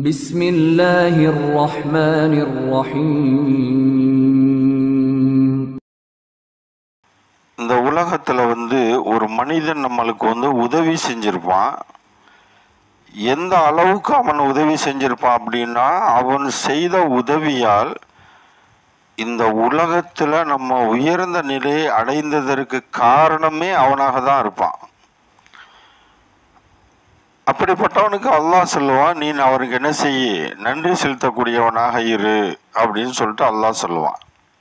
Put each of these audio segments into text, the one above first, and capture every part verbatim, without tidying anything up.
بسم الله الرحمن الرحيم. இந்த உலகத்துல வந்து ஒரு மனிதன் நம்மளுக்கு வந்து உதவி செஞ்சிருப்பான். எந்த அளவுக்கு அவன் உதவி செஞ்சிருப்பான் அப்படின்னா, அவன் செய்த உதவியால் இந்த உலகத்துல நம்ம உயர்ந்த நிலையை அடைந்ததற்கு காரணமே அவனாக தான் இருப்பான். அப்படிப்பட்டவனுக்கு அல்லாஹ் சொல்லுவான், நீ அவருக்கு என்ன செய்ய, நன்றி செலுத்தக்கூடியவனாக இரு அப்படின்னு சொல்லிட்டு அல்லாஹ் சொல்லுவான்.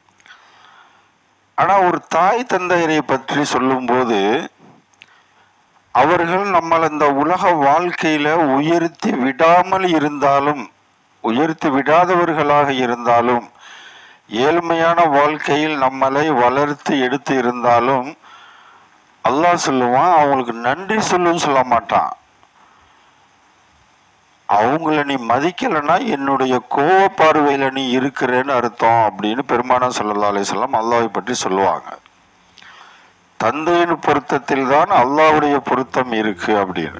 ஆனா ஒரு தாய் தந்தையரை பற்றி சொல்லும்போது, அவர்கள் நம்மளை இந்த உலக வாழ்க்கையில உயர்த்தி விடாமல் இருந்தாலும், உயர்த்தி விடாதவர்களாக இருந்தாலும், ஏழ்மையான வாழ்க்கையில் நம்மளை வளர்த்து எடுத்து இருந்தாலும் அல்லாஹ் சொல்லுவான், அவங்களுக்கு நன்றி சொல்லுன்னு சொல்ல மாட்டான். அவங்கள நீ மதிக்கலைன்னா என்னுடைய கோவ பார்வையில நீ இருக்கிறேன்னு அர்த்தம் அப்படின்னு பெருமானார் ஸல்லல்லாஹு அலைஹி வஸல்லம் அல்லாஹ்வை பற்றி சொல்லுவாங்க. தந்தையின் பொருத்தத்தில் தான் அல்லாஹ்வுடைய பொருத்தம் இருக்கு அப்படின்னு.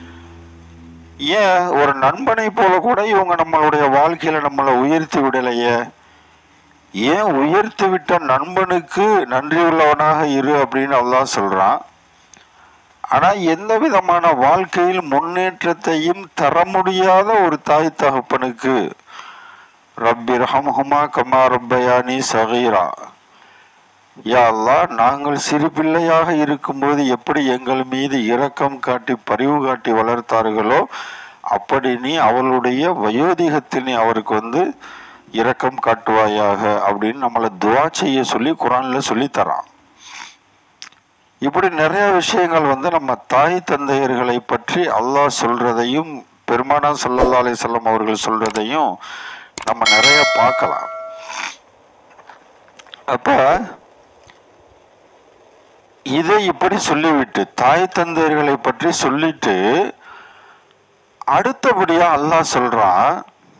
ஏன் ஒரு நண்பனை போல கூட இவங்க நம்மளுடைய வாழ்க்கையில நம்மளை உயர்த்தி விடலையே, ஏன் உயர்த்தி விட்ட நண்பனுக்கு நன்றி உள்ளவனாக இரு அப்படின்னு அல்லாஹ் சொல்றான். ஆனா எந்த விதமான வாழ்க்கையில் முன்னேற்றத்தையும் தர முடியாத ஒரு தாய் தகப்பனுக்கு ரப்பிர்ஹம்ஹுமா கமா ரப்பயானி ஸகீரா, யா அல்லாஹ், நாங்கள் சிறு பிள்ளையாக இருக்கும்போது எப்படி எங்கள் மீது இரக்கம் காட்டி பரிவு காட்டி வளர்த்தார்களோ அப்படி நீ அவளுடைய வயோதிகத்தில் நீ அவருக்கு வந்து இரக்கம் காட்டுவாயாக அப்படின்னு நம்மளை துவா செய்ய சொல்லி குர்ஆன்ல சொல்லி தரான். இப்படி நிறைய விஷயங்கள் வந்து நம்ம தாய் தந்தையர்களை பற்றி அல்லாஹ் சொல்றதையும் பெருமானார் ஸல்லல்லாஹு அலைஹி வஸல்லம் அவர்கள் சொல்றதையும் நம்ம நிறைய பார்க்கலாம். அப்ப இதை இப்படி சொல்லிவிட்டு, தாய் தந்தையர்களை பற்றி சொல்லிட்டு அடுத்தபடியா அல்லாஹ் சொல்றான்,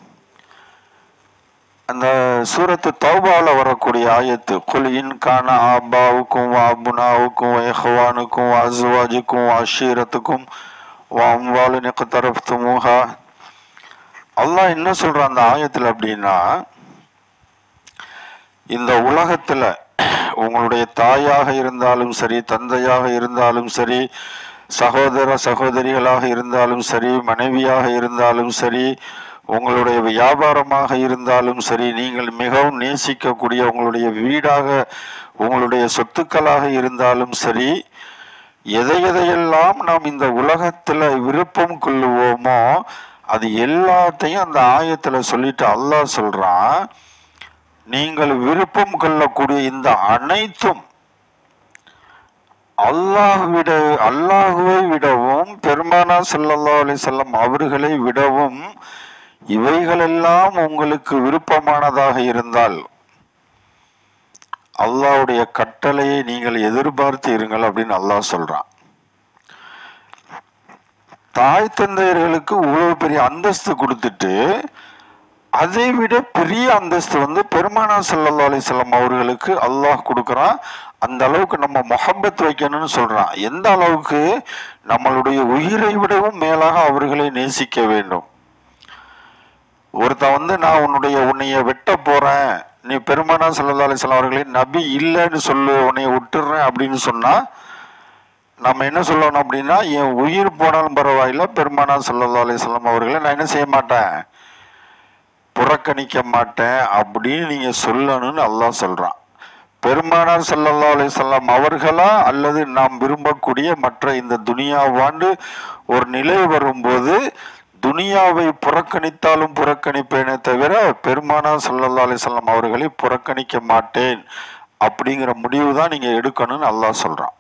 அந்த சூரத்து தௌபால வரக்கூடிய ஆயத்து, குல் இன் கான ஆபாவுக்கும் வாபுனாவுக்கும் இஹ்வானுக்கும் அஸ்வாஜுக்கும் அஷீரத்துக்கும் அம்வாலுன் இக்தரஃப்துமூஹா, அல்லாஹ் என்ன சொல்றான் அந்த ஆயத்துல அப்படின்னா, இந்த உலகத்துல உங்களுடைய தாயாக இருந்தாலும் சரி, தந்தையாக இருந்தாலும் சரி, சகோதர சகோதரிகளாக இருந்தாலும் சரி, மனைவியாக இருந்தாலும் சரி, உங்களுடைய வியாபாரமாக இருந்தாலும் சரி, நீங்கள் மிகவும் நேசிக்கக்கூடிய உங்களுடைய வீடாக உங்களுடைய சொத்துக்களாக இருந்தாலும் சரி, எதை எதையெல்லாம் நாம் இந்த உலகத்துல விருப்பம் கொள்ளுவோமோ அது எல்லாத்தையும் அந்த ஆயத்துல சொல்லிட்டு அல்லாஹ் சொல்றான், நீங்கள் விருப்பம் கொள்ளக்கூடிய இந்த அனைத்தும் அல்லாஹ் விட அல்லாஹுவை விடவும் பெருமானார் ஸல்லல்லாஹு அலைஹி வஸல்லம் அவர்களை விடவும் இவைகளெல்லாம் உங்களுக்கு விருப்பமானதாக இருந்தால் அல்லாஹ்வுடைய கட்டளையை நீங்கள் எதிர்பார்த்து இருங்கள் அப்படின்னு அல்லாஹ் சொல்றான். தாய் தந்தையர்களுக்கு இவ்வளவு பெரிய அந்தஸ்து கொடுத்துட்டு அதை விட பெரிய அந்தஸ்து வந்து பெருமானார் ஸல்லல்லாஹு அலைஹி வஸல்லம் அவர்களுக்கு அல்லாஹ் கொடுக்குறான். அந்த அளவுக்கு நம்ம முஹப்பத் வைக்கணும்னு சொல்றான். எந்த அளவுக்கு, நம்மளுடைய உயிரை விடவும் மேலாக அவர்களை நேசிக்க வேண்டும். ஒருத்தன் வந்து நான் உன்னுடைய உன்னைய வெட்ட போறேன், நீ பெருமானார் ஸல்லல்லாஹு அலைஹி வஸல்லம் அவர்களே நபி இல்லைன்னு சொல்லு, உன்னைய விட்டுறேன் அப்படின்னு சொன்னா நம்ம என்ன சொல்லணும் அப்படின்னா, என் உயிர் போனாலும் பரவாயில்ல, பெருமானார் ஸல்லல்லாஹு அலைஹி வஸல்லம் அவர்களை நான் என்ன செய்ய மாட்டேன், புறக்கணிக்க மாட்டேன் அப்படின்னு நீங்க சொல்லணும்னு அல்லாஹ் சொல்றான். பெருமானார் ஸல்லல்லாஹு அலைஹி வஸல்லம் அவர்களா அல்லது நாம் விரும்பக்கூடிய மற்ற இந்த துனியாவாண்டு ஒரு நிலை வரும்போது துனியாவை புறக்கணித்தாலும் புறக்கணிப்பேனே தவிர பெருமானார் ஸல்லல்லாஹு அலைஹி வஸல்லம் அவர்களை புறக்கணிக்க மாட்டேன் அப்படிங்கிற முடிவு தான் நீங்க எடுக்கணும்னு அல்லாஹ் சொல்றான்.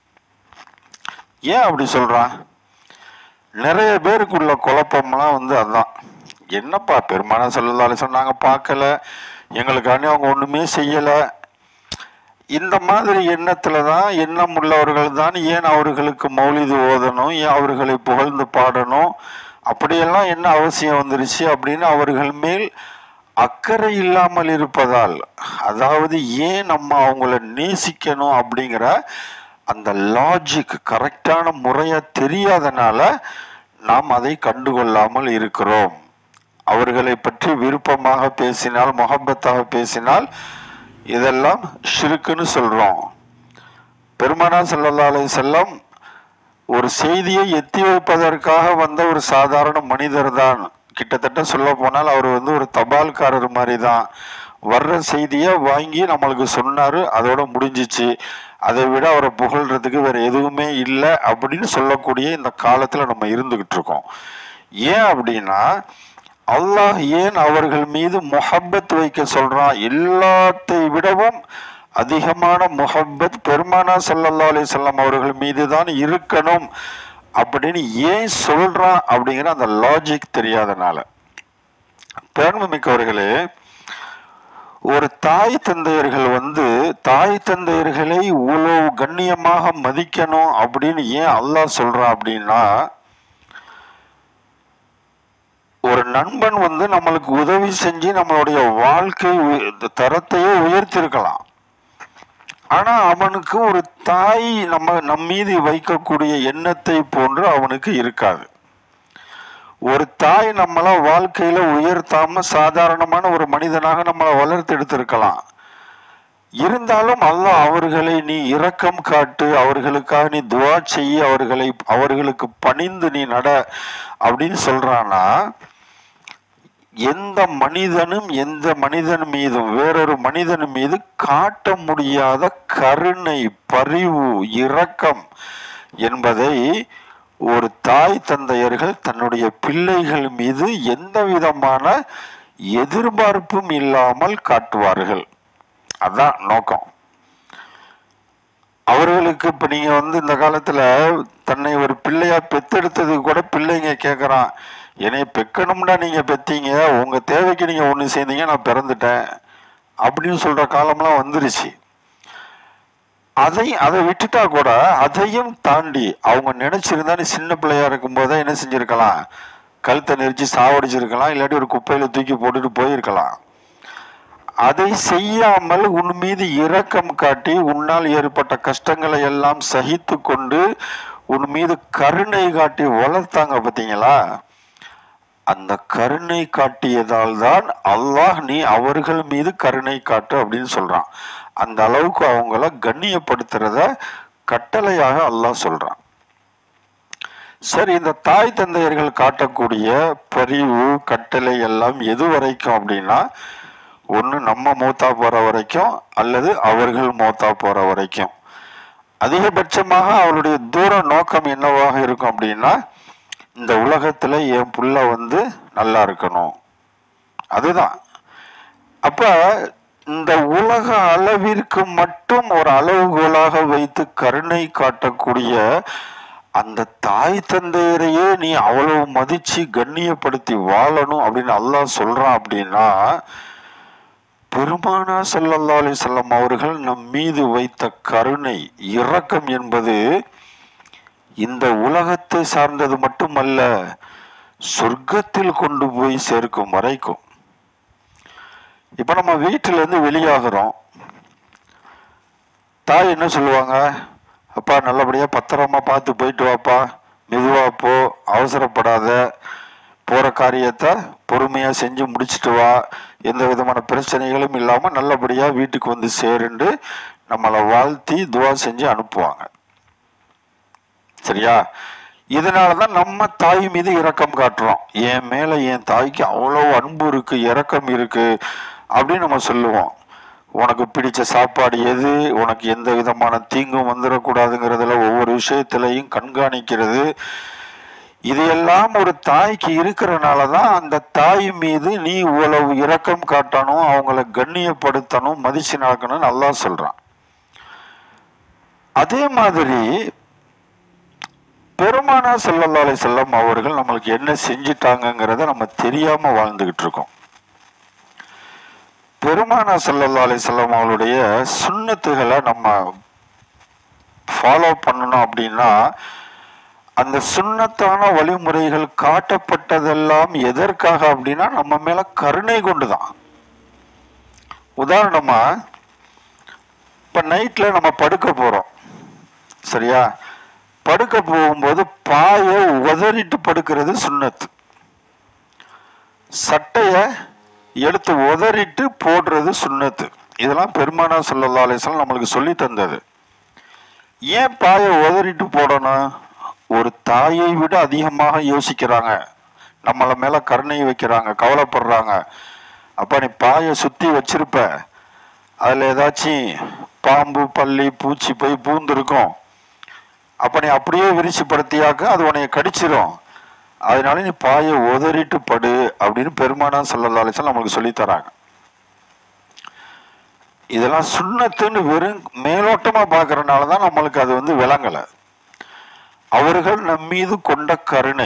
ஏன் அப்படி சொல்றான்? நிறைய பேருக்குள்ள குழப்பம்லாம் வந்து அதான், என்னப்பா பெருமானார் ஸல்லல்லாஹு அலைஹி வஸல்லம் நாங்க பார்க்கல, எங்களுக்காண்டி அவங்க ஒண்ணுமே செய்யல, இந்த மாதிரி எண்ணத்துல தான், எண்ணம் உள்ளவர்கள் தான் ஏன் அவர்களுக்கு மௌலிது ஓதணும், ஏன் அவர்களை புகழ்ந்து பாடணும், அப்படியெல்லாம் என்ன அவசியம் வந்துருச்சு அப்படின்னு அவர்கள் மேல் அக்கறை இல்லாமல் இருப்பதால், அதாவது ஏன் நம்ம அவங்கள நேசிக்கணும் அப்படிங்கிற அந்த லாஜிக் கரெக்டான முறையா தெரியாதனால நாம் அதை கண்டுகொள்ளாமல் இருக்கிறோம். அவர்களை பற்றி விருப்பமாக பேசினால், முஹப்பத்தாக பேசினால் இதெல்லாம் ஷிர்க்குன்னு சொல்றோம். பெருமானார் ஸல்லல்லாஹு அலைஹி வஸல்லம் ஒரு செய்தியை எத்தி வைப்பதற்காக வந்த ஒரு சாதாரண மனிதர் தான். கிட்டத்தட்ட சொல்ல போனால் அவர் வந்து ஒரு தபால்காரர் மாதிரி தான். வர்ற செய்தியை வாங்கி நம்மளுக்கு சொன்னாரு, அதோட முடிஞ்சிச்சு. அதை விட அவரை புகழ்றதுக்கு வேற எதுவுமே இல்லை அப்படின்னு சொல்லக்கூடிய இந்த காலத்துல நம்ம இருந்துகிட்டு இருக்கோம். ஏன் அப்படின்னா, அல்லாஹ் ஏன் அவர்கள் மீது முஹப்பத் வைக்க சொல்றான்? எல்லாத்தை விடவும் அதிகமான முஹப்பத் பெருமானார் ஸல்லல்லாஹு அலைஹி வஸல்லம் அவர்கள் மீது தான் இருக்கணும் அப்படின்னு ஏன் சொல்றான் அப்படிங்கிற அந்த லாஜிக் தெரியாதனால. பேரன்புமிக்கவர்களே, ஒரு தாய் தந்தையர்கள் வந்து தாய் தந்தையர்களை இவ்வளவு கண்ணியமாக மதிக்கணும் அப்படின்னு ஏன் அல்லாஹ் சொல்றான் அப்படின்னா, ஒரு நண்பன் வந்து நம்மளுக்கு உதவி செஞ்சு நம்மளுடைய வாழ்க்கை தரத்தையே உயர்த்திருக்கலாம். ஆனா அவனுக்கு ஒரு தாய் நம்ம நம் மீது வைக்கக்கூடிய எண்ணத்தை போன்று அவனுக்கு இருக்காது. ஒரு தாய் நம்மள வாழ்க்கையில உயர்த்தாம சாதாரணமான ஒரு மனிதனாக நம்மளை வளர்த்து எடுத்திருக்கலாம். இருந்தாலும் அல்லாஹ் அவர்களை நீ இரக்கம் காட்டு, அவர்களுக்காக நீ துவா செய்ய, அவர்களை அவர்களுக்கு பணிந்து நீ நட அப்படின்னு சொல்றானா, எந்த மனிதனும் எந்த மனிதன் மீதும் வேறொரு மனிதன் மீது காட்ட முடியாத கருணை, பரிவு, இரக்கம் என்பதை ஒரு தாய் தந்தையர்கள் தன்னுடைய பிள்ளைகள் மீது எந்த விதமான எதிர்பார்ப்பும் இல்லாமல் காட்டுவார்கள். அதான் நோக்கம். அவர்களுக்கு இப்ப நீங்க வந்து இந்த காலத்துல தன்னை ஒரு பிள்ளையா பெத்தெடுத்தது கூட பிள்ளைங்க கேட்கறான், என்னைய பெக்கணும்னா நீங்க பெத்தீங்க, உங்க தேவைக்கு நீங்க ஒண்ணு சேர்ந்தீங்க, நான் பிறந்துட்டேன் அப்படின்னு சொல்ற காலம்லாம் வந்துருச்சு. அதை அதை விட்டுட்டா கூட அதையும் தாண்டி அவங்க நினைச்சிருந்தா நீ சின்ன பிள்ளையா இருக்கும் போதே என்ன செஞ்சிருக்கலாம், கழுத்தை நெரிச்சு சாவடிச்சிருக்கலாம், இல்லாட்டி ஒரு குப்பையில தூக்கி போட்டுட்டு போயிருக்கலாம். அதை செய்யாமல் உன் மீது இரக்கம் காட்டி உன்னால் ஏற்பட்ட கஷ்டங்களை எல்லாம் சகித்து கொண்டு உன் மீது கருணை காட்டி வளர்த்தாங்க பார்த்தீங்களா? அந்த கருணை காட்டியதால் தான் அல்லாஹ் நீ அவர்கள் மீது கருணை காட்டு அப்படின்னு சொல்றான். அந்த அளவுக்கு அவங்கள கண்ணியப்படுத்துறத கட்டளையாக அல்லாஹ் சொல்றான். சரி, இந்த தாய் தந்தையர்கள் காட்டக்கூடிய பரிவு கட்டளை எல்லாம் எது வரைக்கும் அப்படின்னா, ஒன்று நம்ம மூத்தா போற வரைக்கும் அல்லது அவர்கள் மூத்தா போற வரைக்கும். அதிகபட்சமாக அவருடைய தூர நோக்கம் என்னவாக இருக்கும் அப்படின்னா, இந்த உலகத்துல என் புள்ள வந்து நல்லா இருக்கணும், அதுதான். அப்ப இந்த உலக அளவிற்கு மட்டும் ஒரு அளவுகோலாக வைத்து கருணை காட்டக்கூடிய அந்த தாய் தந்தையரையே நீ அவ்வளவு மதிச்சு கண்ணியப்படுத்தி வாழணும் அப்படின்னு அல்லாஹ் சொல்றான். அப்படின்னா பெருமானார் ஸல்லல்லாஹு அலைஹி வஸல்லம் அவர்கள் நம் மீது வைத்த கருணை, இரக்கம் என்பது இந்த உலகத்தை சார்ந்தது மட்டுமல்ல, சொர்க்கத்தில் கொண்டு போய் சேர்க்கும் வரைக்கும். இப்ப நம்ம வீட்டுல இருந்து வெளியாகிறோம், தாய் என்ன சொல்லுவாங்க, அப்பா நல்லபடியா பத்திரமா பார்த்து போயிட்டு வாப்பா, மெதுவா போ, அவசரப்படாத, போற காரியத்தை பொறுமையா செஞ்சு முடிச்சுட்டு வா, எந்த விதமான பிரச்சனைகளும் இல்லாம நல்லபடியா வீட்டுக்கு வந்து சேருண்டு நம்மளை வாழ்த்தி துவா செஞ்சு அனுப்புவாங்க. சரியா? இதனாலதான் நம்ம தாய் மீது இரக்கம் காட்டுறோம். என் மேல என் தாய்க்கு அவ்வளவு அன்பு இருக்கு, இரக்கம் இருக்கு அப்படின்னு நம்ம சொல்லுவோம். உனக்கு பிடிச்ச சாப்பாடு எது, உனக்கு எந்த விதமான தீங்கும் வந்துடக்கூடாதுங்கிறதுல ஒவ்வொரு விஷயத்திலையும் கண்காணிக்கிறது, இது எல்லாம் ஒரு தாய்க்கு இருக்கிறனாலதான் அந்த தாய் மீது நீ இவ்வளவு இரக்கம் காட்டணும், அவங்கள கண்ணியப்படுத்தணும், மதிச்சு நடக்கணும்னு அல்லாஹ் சொல்றான். அதே மாதிரி பெருமானார் ஸல்லல்லாஹு அலைஹி வஸல்லம் அவர்கள் நம்மளுக்கு என்ன செஞ்சிட்டாங்கிறத நம்ம தெரியாம வாழ்ந்துகிட்டு இருக்கோம். பெருமானார் ஸல்லல்லாஹு அலைஹி வஸல்லம் அவருடைய சுன்னத்துகளை நம்ம ஃபாலோ பண்ணணும் அப்படின்னா, அந்த சுன்னத்தான வழிமுறைகள் காட்டப்பட்டதெல்லாம் எதற்காக அப்படின்னா நம்ம மேல கருணை கொண்டுதான். உதாரணமா இப்ப நைட்ல நம்ம படுக்க போறோம், சரியா? படுக்க போகும்போது பாய உதறிட்டு படுக்கிறது சுன்னத்து. சட்டையை எடுத்து உதறிட்டு போடுறது சுன்னத்து. இதெல்லாம் பெருமானார் ஸல்லல்லாஹு அலைஹி வஸல்லம் நம்மளுக்கு சொல்லி தந்தது. ஏன் பாயை உதறிட்டு போடணும்? ஒரு தாயை விட அதிகமாக யோசிக்கிறாங்க, நம்மளை மேல கருணை வைக்கிறாங்க, கவலைப்படுறாங்க. அப்ப நீ பாயை சுத்தி வச்சிருப்ப, அதுல ஏதாச்சும் பாம்பு பல்லி பூச்சி போய் பூந்துருக்கும். அப்ப நீ அப்படியே விரிச்சு படுத்தியாக்க அது உன்னைய கடிச்சிடும். அதனால நீ பாயை உதறிட்டு படு அப்படின்னு பெருமானார் ஸல்லல்லாஹு அலைஹி வஸல்லம் நம்மளுக்கு சொல்லி தராங்க. இதெல்லாம் சுன்னத்துன்னு வெறும் மேலோட்டமா பாக்குறதுனாலதான் நம்மளுக்கு அது வந்து விளங்கல. அவர்கள் நம் மீது கொண்ட கருணை.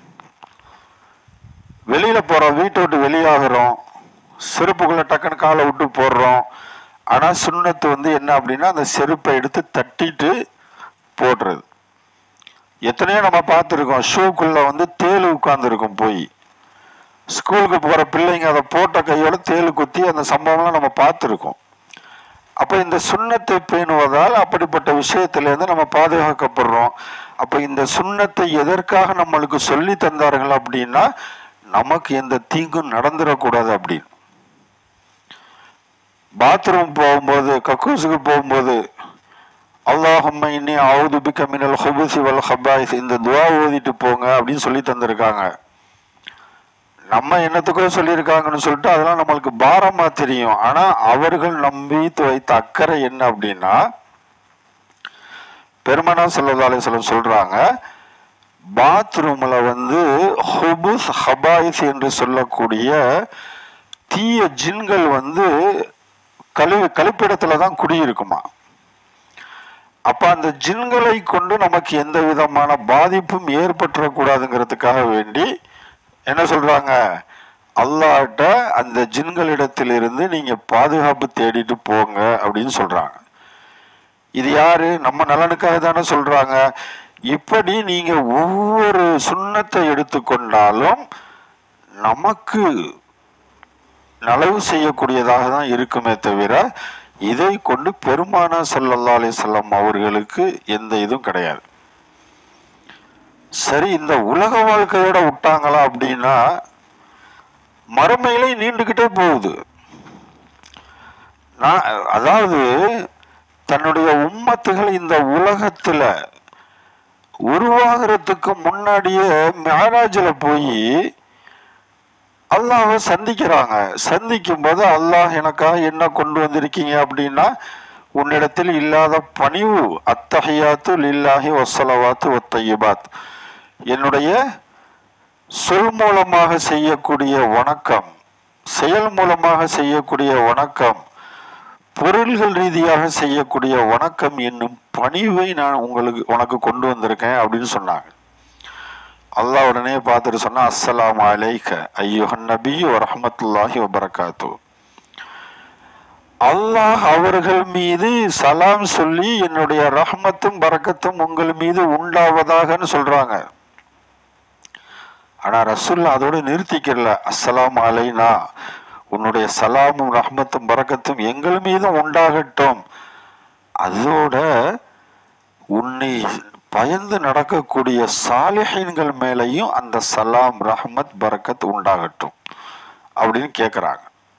வெளியில போறோம், வீட்டை விட்டு வெளியாகிறோம், செருப்புக்குள்ள டக்குன்னு காலை விட்டு போடுறோம். ஆனா சுன்னத்து வந்து என்ன அப்படின்னா அந்த செருப்பை எடுத்து தட்டிட்டு போடுறது. எத்தனையோ நம்ம பார்த்துருக்கோம், ஷூக்குள்ள வந்து தேளு உட்கார்ந்து இருக்கும். போய் ஸ்கூலுக்கு போற பிள்ளைங்க அதை போட்ட கையோட தேளு குத்தி அந்த சம்பவம்லாம் நம்ம பார்த்துருக்கோம். அப்ப இந்த சுன்னத்தை பேணுவதால் அப்படிப்பட்ட விஷயத்திலிருந்து நம்ம பாதுகாக்கப்படுறோம். அப்ப இந்த சுன்னத்தை எதற்காக நம்மளுக்கு சொல்லி தந்தார்கள் அப்படின்னா நமக்கு எந்த தீங்கும் நடந்துடக்கூடாது அப்படின்னு. பாத்ரூம் போகும்போது, கக்கூசுக்கு போகும்போது அல்லாஹும்ம இன்னி அஊது பிக மினல் ஹுபுஸி வல் ஹபாயிஸ் இந்த துஆ ஓதிட்டு போங்க அப்படின்னு சொல்லி தந்திருக்காங்க. நம்ம என்னத்துக்கோ சொல்லியிருக்காங்கன்னு சொல்லிட்டு அதெல்லாம் நம்மளுக்கு பாரமா தெரியும். ஆனா அவர்கள் நம்பி வைத்த அக்கறை என்ன அப்படின்னா, பெருமானார் ஸல்லல்லாஹு அலைஹி வஸல்லம் சொல்றாங்க, பாத்ரூம்ல வந்து ஹுபுஸ் ஹபாயிஸ் என்று சொல்லக்கூடிய தீய ஜின்கள் வந்து கழி கழிப்பிடத்துல தான் குடியிருக்குமா. அப்ப அந்த ஜின்களை கொண்டு நமக்கு எந்த விதமான பாதிப்பும் ஏற்பட்டுறக்கூடாதுங்கிறதுக்காக வேண்டி என்ன சொல்றாங்க, அல்லாஹ்ட்ட அந்த ஜின்களிடத்திலிருந்து நீங்க பாதுகாப்பு தேடிட்டு போங்க அப்படின்னு சொல்றாங்க. இது யாரு? நம்ம நலனுக்காக தானே சொல்றாங்க. இப்படி நீங்க ஒவ்வொரு சுன்னத்தை எடுத்துக்கொண்டாலும் நமக்கு நலவு செய்யக்கூடியதாக தான் இருக்குமே தவிர இதை கொண்டு பெருமானார் ஸல்லல்லாஹு அலைஹி வஸல்லம் அவர்களுக்கு எந்த இதுவும் கிடையாது. சரி, இந்த உலக வாழ்க்கையோட விட்டாங்களா அப்படின்னா மறுமையிலே நீண்டுகிட்டே போகுது. நான் அதாவது தன்னுடைய உம்மத்துகள் இந்த உலகத்துல உருவாகிறதுக்கு முன்னாடியே மிஅராஜ்ல போய் அல்லாஹ்வை சந்திக்கிறாங்க. சந்திக்கும் போது அல்லாஹ் எனக்காக என்ன கொண்டு வந்திருக்கீங்க அப்படின்னா, உன்னிடத்தில் இல்லாத பணிவு, அத்தஹியாத்து லில்லாஹி வஸ்ஸலவாத்து வத்தய்யிபாத், என்னுடைய சொல் மூலமாக செய்யக்கூடிய வணக்கம், செயல் மூலமாக செய்யக்கூடிய வணக்கம், பொருள்கள் ரீதியாக செய்யக்கூடிய வணக்கம் என்னும் பணிவை நான் உங்களுக்கு உனக்கு கொண்டு வந்திருக்கேன் அப்படின்னு சொன்னாங்க. அல்லாஹ் உடனே பார்த்துட்டு சொன்னா, அஸ்ஸலாமு அலைக்க ஐயுஹன் நபி வ ரஹ்மத்துல்லாஹி வ பரகாத்து. அல்லாஹ் அவர்கள் மீது சலாம் சொல்லி என்னுடைய ரஹ்மத்தும் பரக்கத்தும் உங்கள் மீது உண்டாவதாகன்னு சொல்றாங்க. ஆனா ரசூலுல்லாஹ் அதோட நிறுத்திக்கல. அஸ்ஸலாமு அலைனா, உன்னுடைய சலாமும் ரஹ்மத்தும் பரக்கத்தும் எங்கள் மீதும் உண்டாகட்டும், அதோட உன்னை பயந்து நடக்கக்கூடிய சாலிஹீன்கள் மேலையும் அந்த சலாம் ரஹ்மத் பரக்கத் உண்டாகட்டும் அப்படின்னு கேட்கிறாங்க.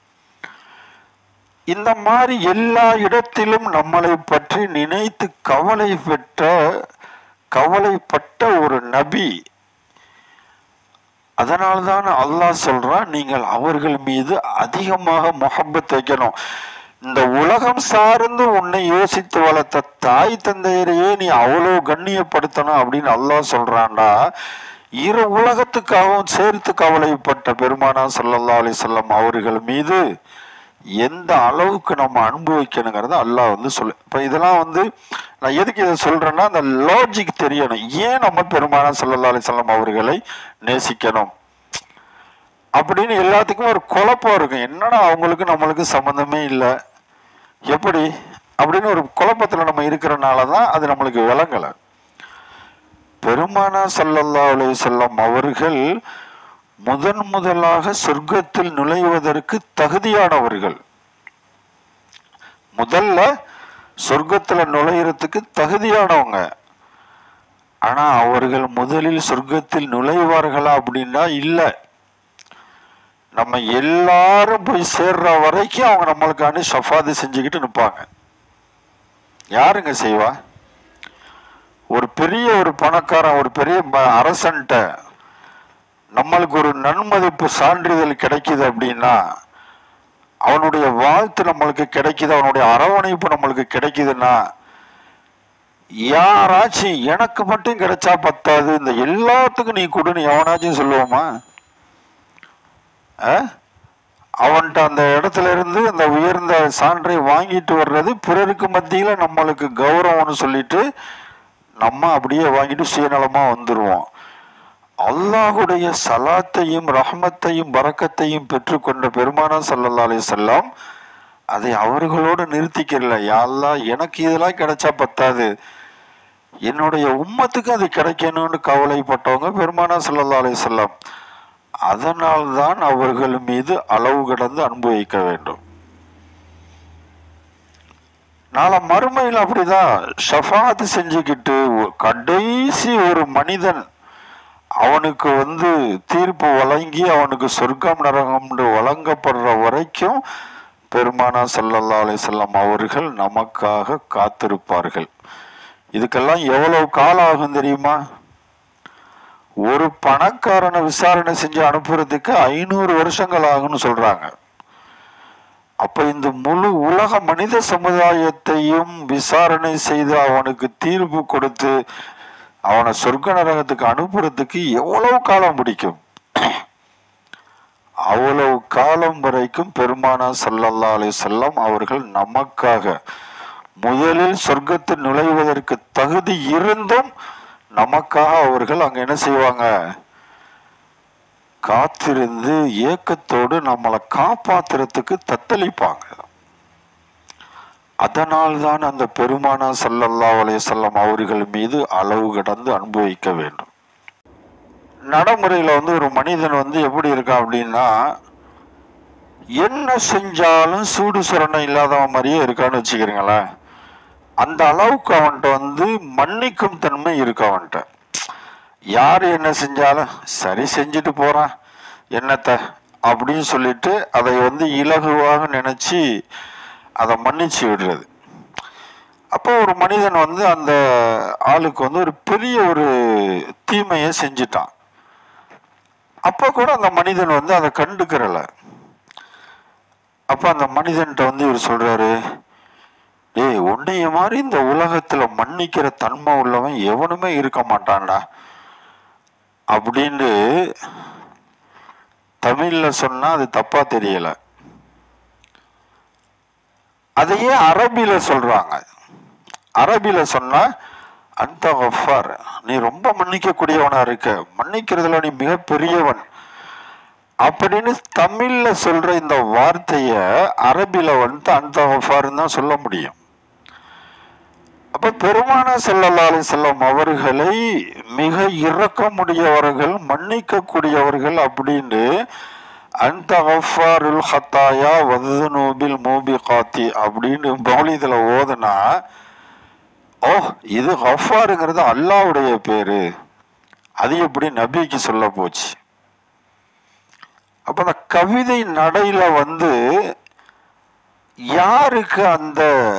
இந்த மாதிரி எல்லா இடத்திலும் நம்மளை பற்றி நினைத்து கவலை பெற்ற கவலைப்பட்ட ஒரு நபி. அதனால்தான் அல்லாஹ் சொல்றான், நீங்கள் அவர்கள் மீது அதிகமாக முஹப்பத் வைக்கணும். இந்த உலகம் சார்ந்து உன்னை யோசித்து வளர்த்த தாய் தந்தையரையே நீ அவ்வளவு கண்ணியப்படுத்தணும் அப்படின்னு அல்லாஹ் சொல்றான்டா. இரு உலகத்துக்காகவும் சேர்த்து கவலைப்பட்ட பெருமானார் ஸல்லல்லாஹு அலைஹி வஸல்லம் அவர்கள் மீது எந்த அளவுக்கு நம்ம அன்பு வைக்கணுங்கிறத அல்லாஹ் வந்து சொல்லு. இப்ப இதெல்லாம் வந்து நான் எதுக்கு இதை சொல்றேன்னா, அந்த லாஜிக் தெரியணும். ஏன் நம்ம பெருமானார் ஸல்லல்லாஹு அலைஹி வஸல்லம் அவர்களை நேசிக்கணும் அப்படின்னு எல்லாத்துக்கும் ஒரு குழப்பம் இருக்கும். என்னன்னா அவங்களுக்கு நம்மளுக்கு சம்பந்தமே இல்லை எப்படி அப்படின்னு ஒரு குழப்பத்துல நம்ம இருக்கிறனாலதான் அது நம்மளுக்கு விளங்கல. பெருமானார் ஸல்லல்லாஹு அலைஹி வஸல்லம் அவர்கள் முதன் முதலாக சொர்க்கத்தில் நுழைவதற்கு தகுதியானவர்கள். முதல்ல சொர்க்கத்துல நுழையறதுக்கு தகுதியானவங்க. ஆனா அவர்கள் முதலில் சொர்க்கத்தில் நுழைவார்களா அப்படின்னா இல்ல. நம்ம எல்லாரும் போய் சேர்ற வரைக்கும் அவங்க நம்மளுக்காண்டி ஷஃபாது செஞ்சுக்கிட்டு நிற்பாங்க. யாருங்க செய்வா? ஒரு பெரிய ஒரு பணக்காரன், ஒரு பெரிய அரசன்ட்ட நம்மளுக்கு ஒரு நன்மதிப்பு சான்றிதழ் கிடைக்குது அப்படின்னா, அவனுடைய வாழ்த்து நம்மளுக்கு கிடைக்குது, அவனுடைய அரவணைப்பு நம்மளுக்கு கிடைக்குதுன்னா, யாராச்சும் எனக்கு மட்டும் கிடைச்சா பத்தாது, இந்த எல்லாத்துக்கும் நீ கொடுன்னு எவனாச்சும் சொல்லுவோமா? அவன்கிட்ட அந்த இடத்துல இருந்து அந்த உயர்ந்த சான்றை வாங்கிட்டு வர்றது பிறருக்கு மத்தியில நம்மளுக்கு கௌரவம்னு சொல்லிட்டு நம்ம அப்படியே வாங்கிட்டு சுயநலமா வந்துருவோம். அல்லாஹுடைய சலாத்தையும் ரஹ்மத்தையும் பரக்கத்தையும் பெற்றுக்கொண்ட பெருமானார் ஸல்லல்லாஹு அலைஹி வஸல்லம் அதை அவர்களோடு நிறுத்திக்கிறல. யா அல்லாஹ், எனக்கு இதெல்லாம் கிடைச்சா பத்தாது, என்னுடைய உம்மத்துக்கு அது கிடைக்கணும்னு கவலைப்பட்டவங்க பெருமானார் ஸல்லல்லாஹு அலைஹி வஸல்லம். அதனால்தான் அவர்கள் மீது அளவு கடந்து அன்பு வைக்க வேண்டும். நாளை மறுமையில் அப்படிதான் ஷஃபாத் செஞ்சுக்கிட்டு கடைசி ஒரு மனிதன் அவனுக்கு வந்து தீர்ப்பு வழங்கி அவனுக்கு சொர்க்கம் நரகம்னு வழங்கப்படுற வரைக்கும் பெருமானார் ஸல்லல்லாஹு அலைஹி வஸல்லம் அவர்கள் நமக்காக காத்திருப்பார்கள். இதுக்கெல்லாம் எவ்வளவு காலம் ஆகும் தெரியுமா? ஒரு பணக்காரனை விசாரணை செஞ்சு அனுப்புறதுக்கு ஐநூறு வருஷங்கள் ஆகும்னு சொல்றாங்க. அப்ப இந்த முழு உலக மனித சமுதாயத்தையும் விசாரணை செய்து அவனுக்கு தீர்ப்பு கொடுத்து அவனை சொர்க்க நரகத்துக்கு அனுப்புறதுக்கு எவ்வளவு காலம் பிடிக்கும்? அவ்வளவு காலம் வரைக்கும் பெருமானார் ஸல்லல்லாஹு அலைஹி வஸல்லம் அவர்கள் நமக்காக முதலில் சொர்க்கத்தில் நுழைவதற்கு தகுதி இருந்தும் நமக்காக அவர்கள் அங்க என்ன செய்வாங்க? காத்திருந்து ஏக்கத்தோடு நம்மளை காப்பாத்துறதுக்கு தத்தளிப்பாங்க. அதனால்தான் அந்த பெருமானார் ஸல்லல்லாஹு அலைஹி வஸல்லம் அவர்கள் மீது அளவு கடந்து அன்பு வைக்க வேண்டும். நடைமுறையில வந்து ஒரு மனிதன் வந்து எப்படி இருக்கான் அப்படின்னா, என்ன செஞ்சாலும் சூடு சுரணை இல்லாதவன் மாதிரியே இருக்கான்னு வச்சுக்கிறீங்களேன். அந்த அளவுக்கு அவன்கிட்ட வந்து மன்னிக்கும் தன்மை இருக்கு. அவன்கிட்ட யாரு என்ன செஞ்சாலும் சரி செஞ்சுட்டு போறான் என்னத்த அப்படின்னு சொல்லிட்டு அதை வந்து இலகுவாக நினைச்சு அதை மன்னிச்சு விடுறது. அப்போ ஒரு மனிதன் வந்து அந்த ஆளுக்கு வந்து ஒரு பெரிய ஒரு தீமையை செஞ்சுட்டான். அப்போ கூட அந்த மனிதன் வந்து அதை கண்டுக்கிறல. அப்ப அந்த மனிதன்கிட்ட வந்து இவர் சொல்றாரு, ஏய், உன்னைய மாதிரி இந்த உலகத்துல மன்னிக்கிற தன்மை உள்ளவன் எவனுமே இருக்க மாட்டான்டா அப்படின்னு தமிழ்ல சொன்னா அது தப்பா தெரியல. அதையே அரபில சொல்றாங்க. அரபில சொன்னா அந்த கஃபார், நீ ரொம்ப மன்னிக்க கூடியவனா இருக்க, மன்னிக்கிறதுல நீ மிக பெரியவன் அப்படின்னு தமிழ்ல சொல்ற இந்த வார்த்தைய அரபில வந்து அந்த கஃபார்னு தான் சொல்ல முடியும். அப்ப பெருமானார் ஸல்லல்லாஹு அலைஹி வஸல்லம் அவர்களை மிக இரக்கமுடையவர்கள், மன்னிக்க கூடியவர்கள் அப்படின்னு அந்த கஃபாருல் ஹத்தாயா வதுனூபில் மூபிகாத்தி அப்படின்னு மௌலிதுல ஓதுனா, ஓ, இது கஃபாருங்கிறது அல்லாஹ்வுடைய பேரு, அது எப்படி நபிக்கு சொல்ல போச்சு? அப்ப அந்த கவிதை நடையில வந்து யாருக்கு அந்த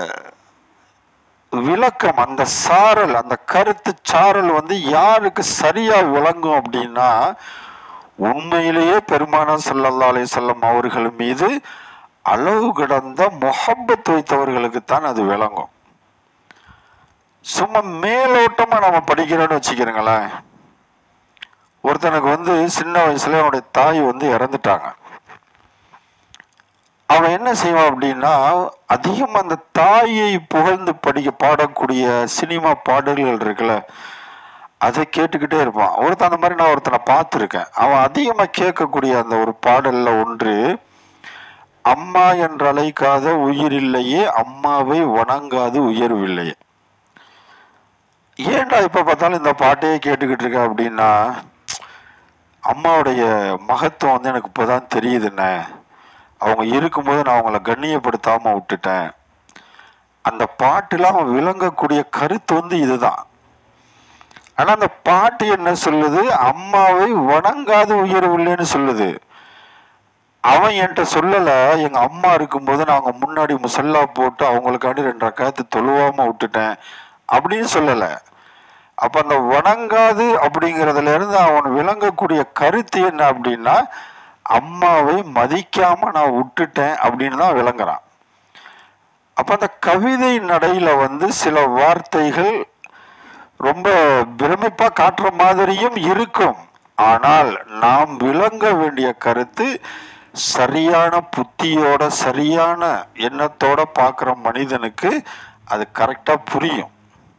விளக்கம், அந்த சாரல், அந்த கருத்து சாரல் வந்து யாருக்கு சரியா விளங்கும் அப்படின்னா, உண்மையிலேயே பெருமானார் ஸல்லல்லாஹு அலைஹி வஸல்லம் அவர்கள் மீது அளவு கடந்த முஹப்பத் வைத்தவர்களுக்கு தான் அது விளங்கும். சும்மா மேலோட்டமா நம்ம படிக்கிறோன்னு வச்சுக்கிறீங்களேன். ஒருத்தனுக்கு வந்து சின்ன வயசுல அவனுடைய தாய் வந்து இறந்துட்டாங்க. அவன் என்ன செய்வான் அப்படின்னா, அதிகம் அந்த தாயை புகழ்ந்து படிக்க பாடக்கூடிய சினிமா பாடல்கள் இருக்குல்ல, அதை கேட்டுக்கிட்டே இருப்பான். ஒருத்தன் அந்த மாதிரி நான் ஒருத்தனை பார்த்துருக்கேன். அவன் அதிகமாக கேட்கக்கூடிய அந்த ஒரு பாடல்ல ஒன்று, அம்மா என்று அழைக்காத உயிர் இல்லையே, அம்மாவை வணங்காது உயர்வில்லையே. ஏன்டா இப்ப பார்த்தாலும் இந்த பாட்டையே கேட்டுக்கிட்டு இருக்க அப்படின்னா, அம்மாவுடைய மகத்துவம் வந்து எனக்கு இப்போதான் தெரியுதுண்ணே, அவங்க இருக்கும்போது நான் அவங்கள கண்ணியப்படுத்தாம விட்டுட்டேன். அந்த பாட்டுல அவன் விளங்கக்கூடிய கருத்து வந்து இதுதான். ஆனா அந்த பாட்டு என்ன சொல்லுது? அம்மாவை வணங்காது உயர்வில்லைன்னு சொல்லுது. அவன் என்கிட்ட சொல்லல, எங்க அம்மா இருக்கும்போது நாங்க முன்னாடி முசல்லா போட்டு அவங்களுக்காண்டி ரெண்டு ரக்காத்து தொழுவாம விட்டுட்டேன் அப்படின்னு சொல்லல. அப்ப அந்த வணங்காது அப்படிங்கிறதுல இருந்து அவன் விளங்கக்கூடிய கருத்து என்ன அப்படின்னா, அம்மாவை மதிக்காம நான் விட்டுட்டேன் அப்படின்னு தான் விளங்குறான். அப்ப அந்த கவிதை நடையில வந்து சில வார்த்தைகள் ரொம்ப பிரமிப்பா காட்டுற மாதிரியும் இருக்கும். ஆனால் நாம் விளங்க வேண்டிய கருத்து சரியான புத்தியோட சரியான எண்ணத்தோட பார்க்குற மனிதனுக்கு அது கரெக்டா புரியும்.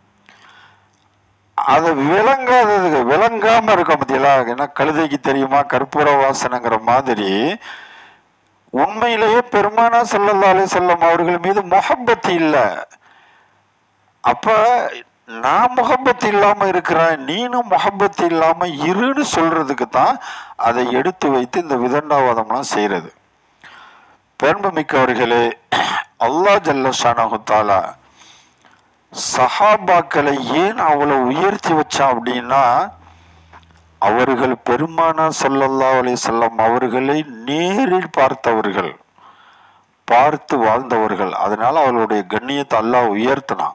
அது விளங்காதது விளங்காம இருக்க பத்தியலா, ஏன்னா கழுதைக்கு தெரியுமா கற்பூர வாசனைங்கிற மாதிரி உண்மையிலேயே பெருமானா ஸல்லல்லாஹு அலைஹி வஸல்லம் அவர்கள் மீது முஹப்பத் இல்லை. அப்ப நான் முஹப்பத் இல்லாம இருக்கிறேன், நீனும் முஹப்பத் இல்லாம இருன்னு சொல்றதுக்கு தான் அதை எடுத்து வைத்து இந்த விதண்டாவாதம்லாம் செய்யறது. பெருமைமிக்கவர்களே, அல்லாஹ் ஜல்ல ஷானஹு தஆலா சஹாபாக்களை ஏன் அவ்வளவு உயர்த்தி வச்சான் அப்படின்னா, அவர்கள் பெருமானா ஸல்லல்லாஹு அலைஹி வஸல்லம் அவர்களை நேரில் பார்த்தவர்கள், பார்த்து வாழ்ந்தவர்கள். அதனால அவர்களுடைய கண்ணியத்தை அல்லாஹ் உயர்த்தினான்.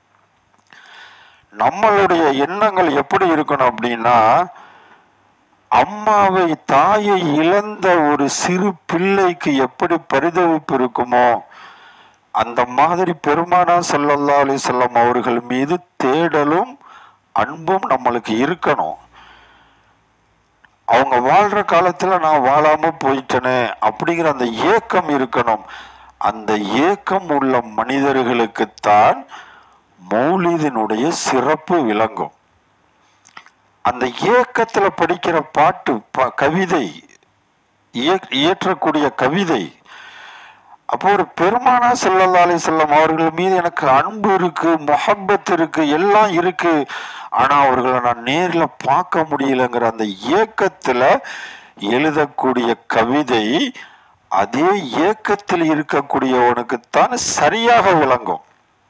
நம்மளுடைய எண்ணங்கள் எப்படி இருக்கணும் அப்படின்னா, அம்மாவை தாயை இழந்த ஒரு சிறு பிள்ளைக்கு எப்படி பரிதவிப்பு இருக்குமோ அந்த மாதிரி பெருமானா ஸல்லல்லாஹு அலைஹி வஸல்லம் அவர்கள் மீது தேடலும் அன்பும் நம்மளுக்கு இருக்கணும். அவங்க வாழ்ற காலத்துல நான் வாழாம போயிட்டேனே அப்படிங்கிற அந்த ஏக்கம் இருக்கணும். அந்த ஏக்கம் உள்ள மனிதர்களுக்குத்தான் மௌலிதினுடைய சிறப்பு விளங்கும். அந்த ஏக்கத்துல படிக்கிற பாட்டு கவிதை, இயற்றக்கூடிய கவிதை. அப்போ ஒரு பெருமானா ஸல்லல்லாஹு அலைஹி வஸல்லம் அவர்கள் மீது எனக்கு அன்பு இருக்கு, முஹப்பத் இருக்கு, எல்லாம் இருக்கு, ஆனா அவர்களை நான் நேர்ல பார்க்க முடியலங்கிற அந்த ஏக்கத்துல எழுதக்கூடிய கவிதை அதே ஏக்கத்தில் இருக்கக்கூடியவனுக்குத்தான் சரியாக விளங்கும்.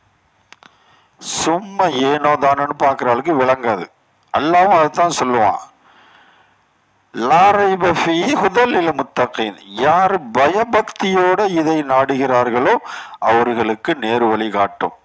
சும்மா ஏனோ தானன்னு பார்க்குற ஆளுக்கு விளங்காது. அல்லாஹ்வும் அதைத்தான் சொல்லுவான், லா ரைப ஃபீஹி ஹுதல் லில் முத்தகீன். யார் பயபக்தியோட இதை நாடுகிறார்களோ அவர்களுக்கு நேர் வழி காட்டும்.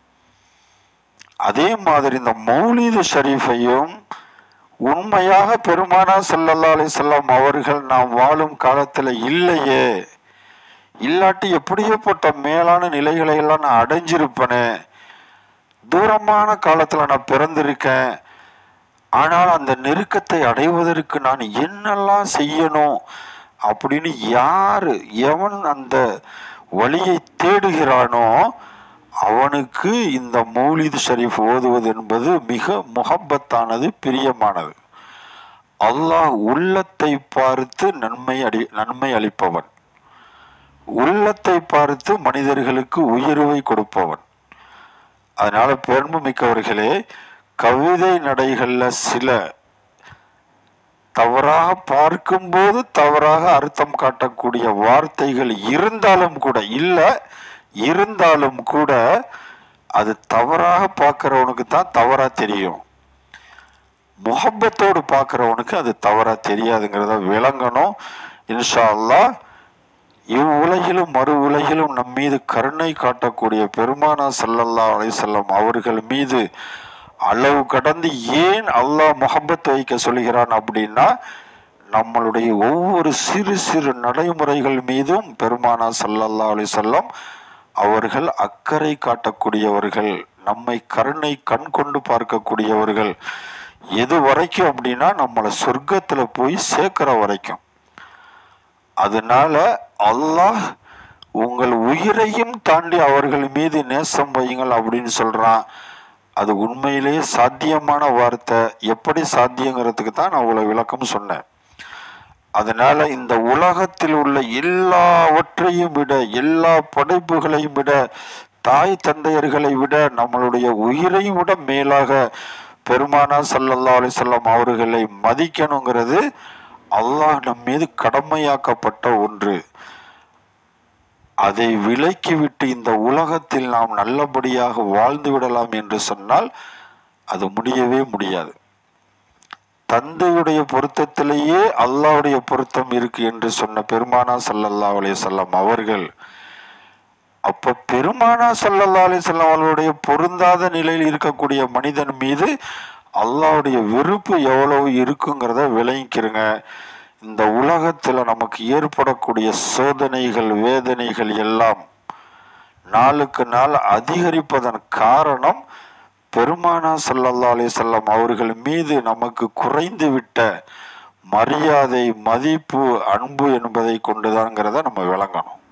அதே மாதிரி இந்த மௌலிது ஷரீஃபையும் உண்மையாக பெருமானா ஸல்லல்லாஹு அலைஹி வஸல்லம் அவர்கள் நாம் வாழும் காலத்துல இல்லையே, இல்லாட்டி எப்படியேப்பட்ட மேலான நிலைகளை எல்லாம் நான் அடைஞ்சிருப்பேனே, தூரமான காலத்துல நான் பிறந்திருக்கேன், ஆனால் அந்த நெருக்கத்தை அடைவதற்கு நான் என்னெல்லாம் செய்யணும் அப்படின்னு யாரு எவன் அந்த வழியை தேடுகிறானோ அவனுக்கு இந்த மௌலிது ஷரீஃப் ஓதுவது என்பது மிக முஹப்பத்தானது, பிரியமானது. அல்லாஹ் உள்ளத்தை பார்த்து நன்மை அடி நன்மை அளிப்பவன், உள்ளத்தை பார்த்து மனிதர்களுக்கு உயர்வை கொடுப்பவன். அதனால பெருமை மிக்கவர்களே, கவிதை நடைகள்ல சில தவறாக பார்க்கும்போது தவறாக அர்த்தம் காட்டக்கூடிய வார்த்தைகள் இருந்தாலும் கூட இல்ல இருந்தாலும் கூட அது தவறாக பார்க்கிறவனுக்கு தான் தவறா தெரியும். முஹப்பத்தோடு பார்க்கிறவனுக்கு அது தவறா தெரியாதுங்கிறத விளங்கணும். இன்ஷா அல்லாஹ் இவ்வுலகிலும் மறு உலகிலும் நம் மீது கருணை காட்டக்கூடிய பெருமானா ஸல்லல்லாஹு அலைஹி வஸல்லம் அவர்கள் மீது அளவு கடந்து ஏன் அல்லாஹ் முஹப்பத் வைக்க சொல்கிறான் அப்படின்னா, நம்மளுடைய ஒவ்வொரு சிறு சிறு நடைமுறைகள் மீதும் பெருமானா ஸல்லல்லாஹு அலைஹி வஸல்லம் அவர்கள் அக்கறை காட்டக்கூடியவர்கள், நம்மை கருணை கண் கொண்டு பார்க்கக்கூடியவர்கள். எது வரைக்கும் அப்படின்னா நம்மளை சொர்க்கத்துல போய் சேர்க்கிற வரைக்கும். அதனால அல்லாஹ் உங்கள் உயிரையும் தாண்டி அவர்கள் மீது நேசம் வையுங்கள் அப்படின்னு சொல்றான். அது உண்மையிலேயே சாத்தியமான வார்த்தை. எப்படி சாத்தியங்கிறதுக்கு தான் நான் அவ்வளவு விளக்கம் சொன்னேன். அதனால இந்த உலகத்தில் உள்ள எல்லாவற்றையும் விட, எல்லா படைப்புகளையும் விட, தாய் தந்தையர்களை விட, நம்மளுடைய உயிரையும் விட மேலாக பெருமானா ஸல்லல்லாஹு அலைஹி வஸல்லம் அவர்களை மதிக்கணுங்கிறது அல்லாஹ் நம் மீது கடமையாக்கப்பட்ட ஒன்று. அதை விலக்கிவிட்டு இந்த உலகத்தில் நாம் நல்லபடியாக வாழ்ந்து விடலாம் என்று சொன்னால் அது முடியவே முடியாது. தந்தையுடைய பொருத்தத்திலேயே அல்லாஹ்வுடைய பொருத்தம் இருக்கு என்று சொன்ன பெருமானா ஸல்லல்லாஹு அலைஹி வஸல்லம் அவர்கள், அப்ப பெருமானா ஸல்லல்லாஹு அலைஹி வஸல்லம் அவர்களுடைய பொருந்தாத நிலையில் இருக்கக்கூடிய மனிதன் மீது அல்லாஹ்வுடைய வெறுப்பு எவ்வளவு இருக்குங்கிறத விளங்கிக்கிறங்க. இந்த உலகத்துல நமக்கு ஏற்படக்கூடிய சோதனைகள் வேதனைகள் எல்லாம் நாளுக்கு நாள் அதிகரிப்பதன் காரணம் பெருமானா ஸல்லல்லாஹு அலைஹி வஸல்லம் அவர்கள் மீது நமக்கு குறைந்து விட்ட மரியாதை, மதிப்பு, அன்பு என்பதை கொண்டுதான்ங்கிறத நம்ம விளங்கணும்.